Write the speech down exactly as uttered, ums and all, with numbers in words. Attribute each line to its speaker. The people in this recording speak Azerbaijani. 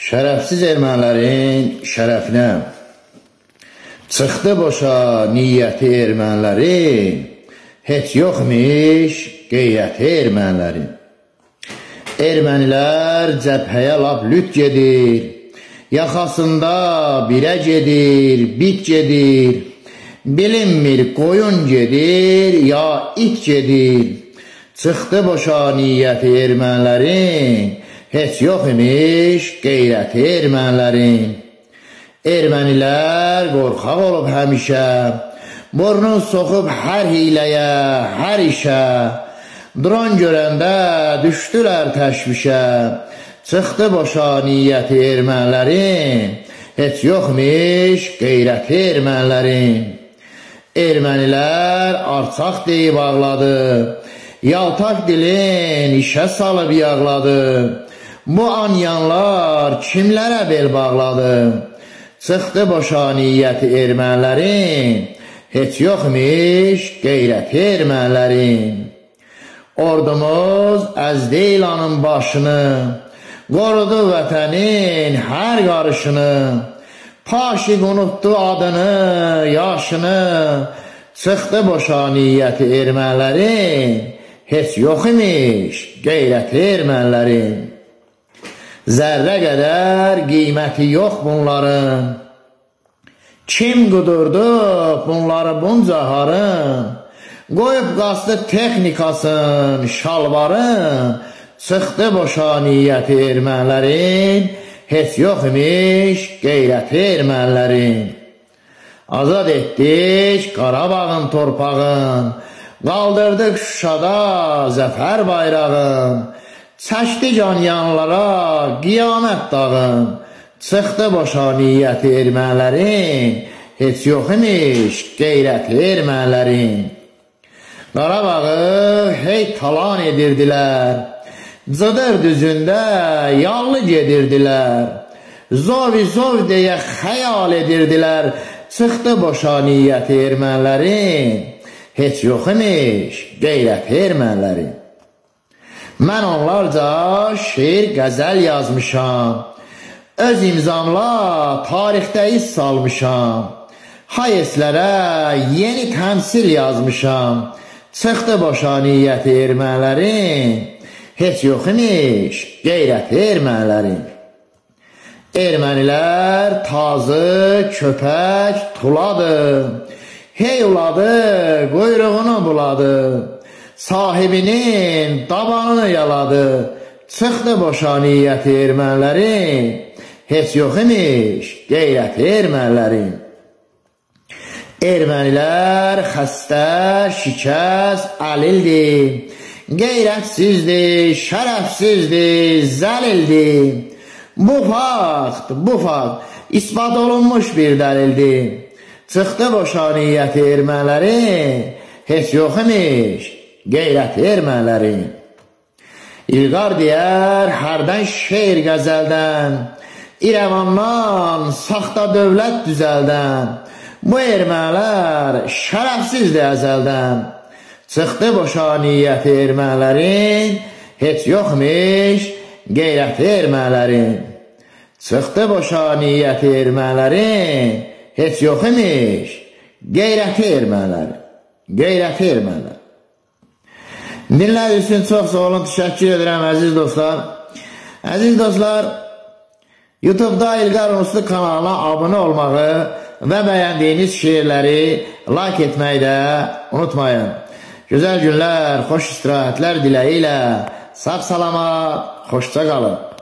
Speaker 1: Şərəfsiz ermənilərin şərəfinə çıxdı boşa niyyəti ermənilərin, heç yoxmuş qeyrəti ermənilərin. Ermənilər cəbhəyə lap lüt gedir, yaxasında birə gedir, bit gedir, bilinmir qoyun gedir, ya it gedir. Çıxdı boşa niyyəti ermənilərin, heç yox imiş qeyrəti ermənilərin. Ermənilər qorxaq olub həmişə, burnun soxub hər hiləyə, hər işə. Dron görəndə düşdülər təşvişə, çıxdı boşa niyyəti ermənilərin, heç yoxmuş qeyrəti ermənilərin. Ermənilər arçaq deyib ağladı, yaltaq dilin işə salıb yağladı. Bu anyanlar kimlərə bel bağladı? Çıxdı boşa niyyəti ermənilərin, heç yoxmuş qeyrəti ermənilərin. Ordumuz əzdi ilanın başını, qorudu vətənin hər qarışını. Paşiq unutdu adını, yaşını, çıxdı boşa niyyəti ermənilərin, heç yox imiş qeyrəti ermənilərin. Zərrə qədər qiyməti yox bunların, kim qudurdu bunları bunca harın, qoyub qastı texnikasın, şalvarın, çıxdı boşa niyyəti ermənilərin, heç yox imiş qeyrəti ermənilərin. Azad etdik Qarabağın torpağın, qaldırdıq Şuşada zəfər bayrağın. Çəkdi canyanlara qiyamət dağın, çıxdı boşa niyyəti ermənilərin, heç yox imiş qeyrəti ermənilərin. Qarabağı hey talan edirdilər, Cıdır düzündə yallı gedirdilər, Zovi zov deyə xəyal edirdilər, çıxdı boşa niyyəti ermənilərin, heç yox imiş qeyrəti ermənilərin. Mən onlarca şeir, qəzəl yazmışam, öz imzamla tarixdə iz salmışam. Hayeslərə yeni təmsil yazmışam, çıxdı boşa niyyəti ermənilərin, heç yox imiş qeyrəti ermənilərin. Ermənilər tazı, köpək, tuladı, hey uladı, quyruğunu buladı. Sahibinin dabanını yaladı, çıxdı boşa niyyəti ermənilərin, heç yox imiş qeyrəti ermənilərin. Ermənilər xəstə, şikəst, əlildir, qeyrətsizdir, şərəfsizdir, zəlildir. Bu fakt, bu fakt ispat olunmuş bir dəlildir. Çıxdı boşa niyyəti ermənilərin, heç yox imiş qeyrəti ermənilərin. İlqar deyər hərdən şeir qəzəldən, İrəvandan saxta dövlət düzəldən. Bu ermənilər şərəfsizdir əzəldən, çıxdı boşa niyyəti ermənilərin, heç yoxmuş qeyrəti ermənilərin. Çıxdı boşa niyyəti ermənilərin, heç yox imiş qeyrəti ermənilərin. Qeyrəti ermənilər. Dinlədiyiniz üçün çox sağ olun, təşəkkür edirəm əziz dostlar. Əziz dostlar, YouTube'da İlqar Unuslu kanalına abunə olmağı və bəyəndiyiniz şeirləri like etməyi də unutmayın. Gözəl günlər, xoş istirahətlər diləyi ilə sağ salamat, xoşça qalın.